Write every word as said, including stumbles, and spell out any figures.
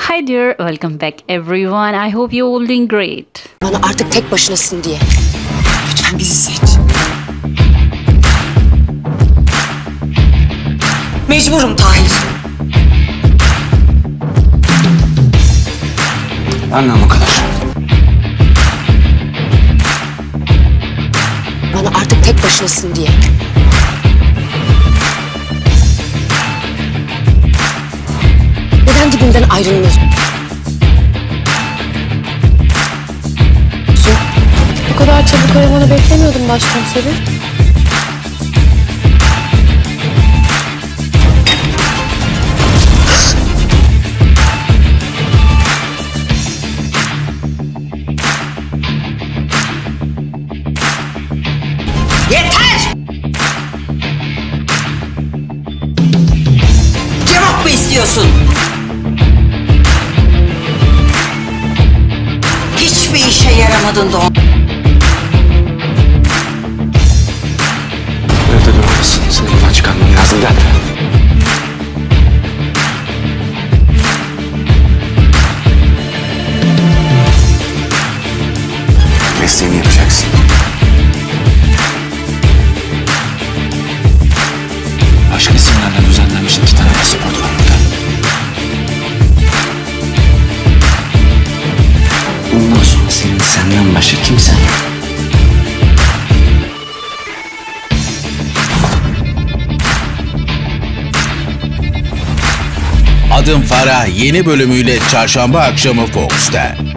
Hi dear, welcome back everyone. I hope you're all doing great. Bana artık tek başınasın diye. Lütfen bizi seç. Mecburum Tahir. Benden bu kadar. Bana artık tek başınasın diye. Neden dibimden ayrılmıyorsun? Bu kadar çabuk aramanı beklemiyordum başkomiserim. Yeter! Cevap mı istiyorsun? Hiçbir işe yaramadın da. Evde durmalısın. Seni buradan çıkarmam lazım. Gel. Mesleğini yapacaksın. Başka isimlerle düzenlenmiş iki tane pasaport var burada. Bundan sonra senin senden başka kimsen yok. Adım Farah yeni bölümüyle çarşamba akşamı Fox'ta.